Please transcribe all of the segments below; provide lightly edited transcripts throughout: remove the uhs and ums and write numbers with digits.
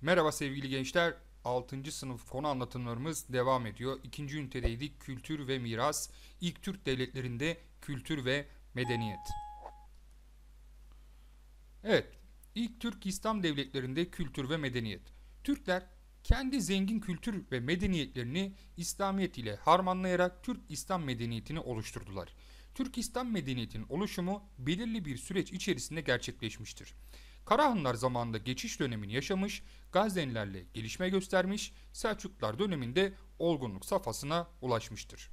Merhaba sevgili gençler. 6. sınıf konu anlatımlarımız devam ediyor. İkinci ünitedeydik. Kültür ve miras. İlk Türk devletlerinde kültür ve medeniyet. Evet, ilk Türk İslam devletlerinde kültür ve medeniyet. Türkler kendi zengin kültür ve medeniyetlerini İslamiyet ile harmanlayarak Türk İslam medeniyetini oluşturdular. Türk İslam medeniyetinin oluşumu belirli bir süreç içerisinde gerçekleşmiştir. Karahanlılar zamanında geçiş dönemini yaşamış, Gaznelilerle gelişme göstermiş, Selçuklular döneminde olgunluk safhasına ulaşmıştır.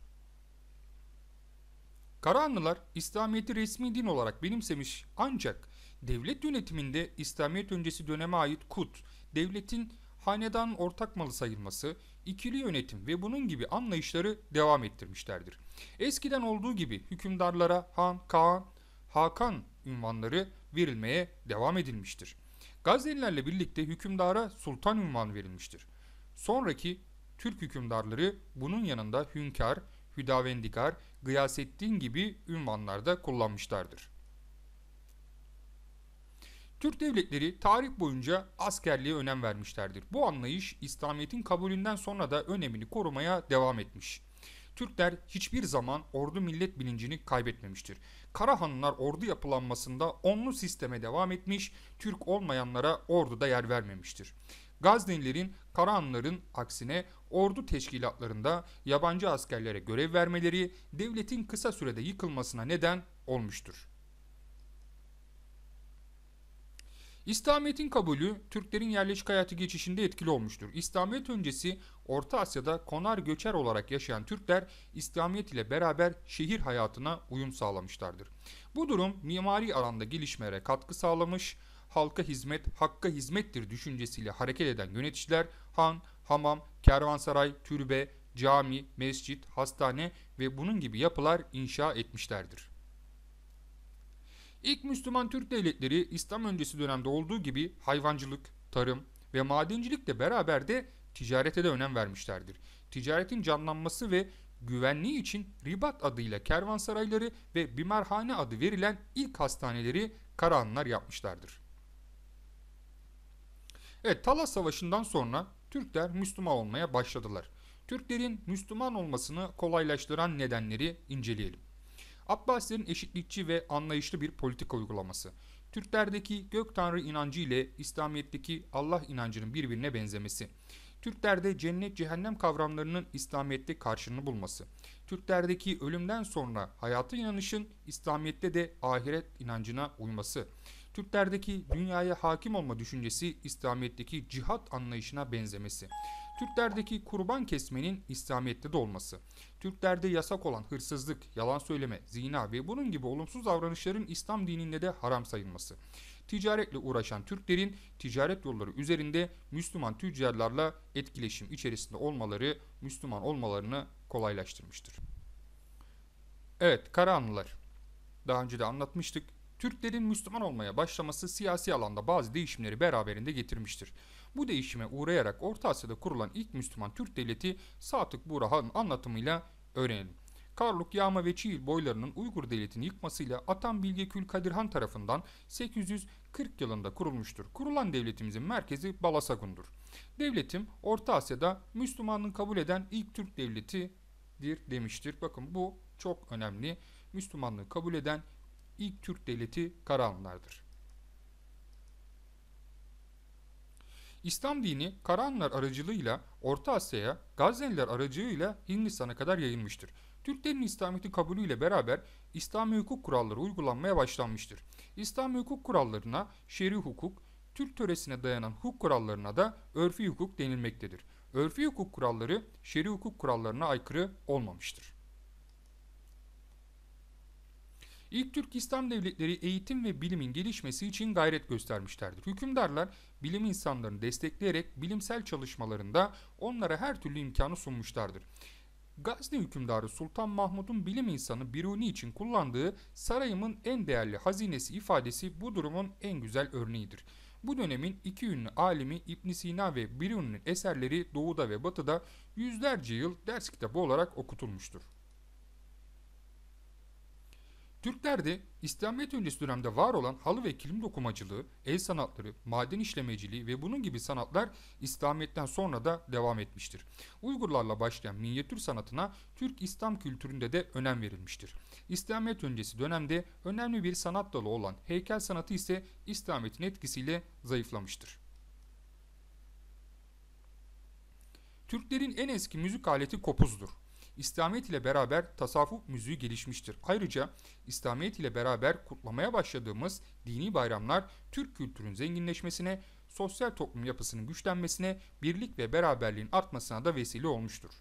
Karahanlılar İslamiyet'i resmi din olarak benimsemiş ancak devlet yönetiminde İslamiyet öncesi döneme ait kut, devletin hanedanın ortak malı sayılması, ikili yönetim ve bunun gibi anlayışları devam ettirmişlerdir. Eskiden olduğu gibi hükümdarlara Han, Kaan, Hakan ünvanları verilmeye devam edilmiştir. Gaznelilerle birlikte hükümdara sultan ünvanı verilmiştir. Sonraki Türk hükümdarları bunun yanında hünkâr, hüdavendigar, Gıyasettin gibi ünvanlarda kullanmışlardır. Türk devletleri tarih boyunca askerliğe önem vermişlerdir. Bu anlayış İslamiyet'in kabulünden sonra da önemini korumaya devam etmiş. Türkler hiçbir zaman ordu millet bilincini kaybetmemiştir. Karahanlılar ordu yapılanmasında onlu sisteme devam etmiş, Türk olmayanlara orduda yer vermemiştir. Gaznelilerin Karahanlıların aksine ordu teşkilatlarında yabancı askerlere görev vermeleri devletin kısa sürede yıkılmasına neden olmuştur. İslamiyet'in kabulü Türklerin yerleşik hayatı geçişinde etkili olmuştur. İslamiyet öncesi Orta Asya'da konar göçer olarak yaşayan Türkler İslamiyet ile beraber şehir hayatına uyum sağlamışlardır. Bu durum mimari alanda gelişmelere katkı sağlamış, halka hizmet hakka hizmettir düşüncesiyle hareket eden yöneticiler han, hamam, kervansaray, türbe, cami, mescit, hastane ve bunun gibi yapılar inşa etmişlerdir. İlk Müslüman Türk devletleri İslam öncesi dönemde olduğu gibi hayvancılık, tarım ve madencilikle beraber de ticarete de önem vermişlerdir. Ticaretin canlanması ve güvenliği için Ribat adıyla kervansarayları ve bimarhane adı verilen ilk hastaneleri Karahanlılar yapmışlardır. Evet, Talas Savaşı'ndan sonra Türkler Müslüman olmaya başladılar. Türklerin Müslüman olmasını kolaylaştıran nedenleri inceleyelim. Abbasilerin eşitlikçi ve anlayışlı bir politika uygulaması. Türklerdeki gök tanrı inancı ile İslamiyet'teki Allah inancının birbirine benzemesi. Türklerde cennet cehennem kavramlarının İslamiyet'te karşılığını bulması. Türklerdeki ölümden sonra hayata inanışın İslamiyet'te de ahiret inancına uyması. Türklerdeki dünyaya hakim olma düşüncesi İslamiyet'teki cihat anlayışına benzemesi. Türklerdeki kurban kesmenin İslamiyet'te de olması. Türklerde yasak olan hırsızlık, yalan söyleme, zina ve bunun gibi olumsuz davranışların İslam dininde de haram sayılması. Ticaretle uğraşan Türklerin ticaret yolları üzerinde Müslüman tüccarlarla etkileşim içerisinde olmaları Müslüman olmalarını kolaylaştırmıştır. Evet, Karahanlılar. Daha önce de anlatmıştık. Türklerin Müslüman olmaya başlaması siyasi alanda bazı değişimleri beraberinde getirmiştir. Bu değişime uğrayarak Orta Asya'da kurulan ilk Müslüman Türk devleti Sadık Burhan'ın anlatımıyla öğrenelim. Karluk, Yağma ve Çiğil boylarının Uygur devletini yıkmasıyla Atan Bilge Kül Han tarafından 840 yılında kurulmuştur. Kurulan devletimizin merkezi Balasagun'dur. Devletim Orta Asya'da Müslümanlığı kabul eden ilk Türk devletidir demiştir. Bakın bu çok önemli. Müslümanlığı kabul eden ilk Türk devleti Karahanlılardır. İslam dini Karahanlılar aracılığıyla Orta Asya'ya, Gazneliler aracılığıyla Hindistan'a kadar yayılmıştır. Türklerin İslamiyet'i kabulüyle beraber İslami hukuk kuralları uygulanmaya başlanmıştır. İslami hukuk kurallarına şer'i hukuk, Türk töresine dayanan hukuk kurallarına da örfi hukuk denilmektedir. Örfi hukuk kuralları şer'i hukuk kurallarına aykırı olmamıştır. İlk Türk İslam devletleri eğitim ve bilimin gelişmesi için gayret göstermişlerdir. Hükümdarlar bilim insanlarını destekleyerek bilimsel çalışmalarında onlara her türlü imkanı sunmuşlardır. Gazne hükümdarı Sultan Mahmud'un bilim insanı Biruni için kullandığı sarayımın en değerli hazinesi ifadesi bu durumun en güzel örneğidir. Bu dönemin iki ünlü alimi İbn Sina ve Biruni'nin eserleri doğuda ve batıda yüzlerce yıl ders kitabı olarak okutulmuştur. Türklerde İslamiyet öncesi dönemde var olan halı ve kilim dokumacılığı, el sanatları, maden işlemeciliği ve bunun gibi sanatlar İslamiyet'ten sonra da devam etmiştir. Uygurlarla başlayan minyatür sanatına Türk İslam kültüründe de önem verilmiştir. İslamiyet öncesi dönemde önemli bir sanat dalı olan heykel sanatı ise İslamiyet'in etkisiyle zayıflamıştır. Türklerin en eski müzik aleti kopuzdur. İslamiyet ile beraber tasavvuf müziği gelişmiştir. Ayrıca İslamiyet ile beraber kutlamaya başladığımız dini bayramlar Türk kültürünün zenginleşmesine, sosyal toplum yapısının güçlenmesine, birlik ve beraberliğin artmasına da vesile olmuştur.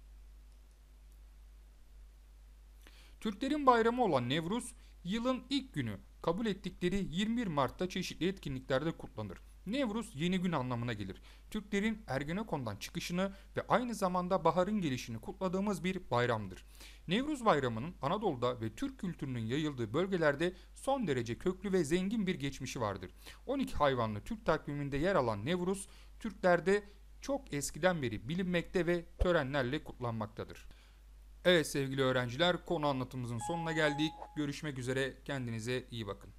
Türklerin bayramı olan Nevruz, yılın ilk günü kabul ettikleri 21 Mart'ta çeşitli etkinliklerde kutlanır. Nevruz yeni gün anlamına gelir. Türklerin Ergenekon'dan çıkışını ve aynı zamanda baharın gelişini kutladığımız bir bayramdır. Nevruz Bayramı'nın Anadolu'da ve Türk kültürünün yayıldığı bölgelerde son derece köklü ve zengin bir geçmişi vardır. 12 hayvanlı Türk takviminde yer alan Nevruz, Türklerde çok eskiden beri bilinmekte ve törenlerle kutlanmaktadır. Evet sevgili öğrenciler, konu anlatımımızın sonuna geldik. Görüşmek üzere, kendinize iyi bakın.